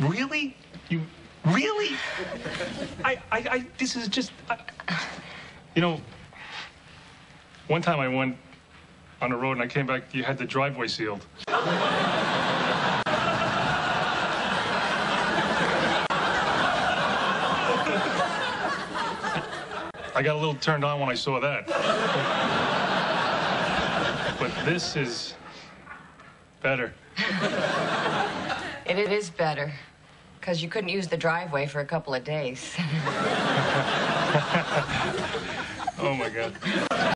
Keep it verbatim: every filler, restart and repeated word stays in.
Really? You really? I, I, I this is just, I, you know, one time I went on the road and I came back, you had the driveway sealed. I got a little turned on when I saw that. But this is better. It, it is better, because you couldn't use the driveway for a couple of days. Oh, my God.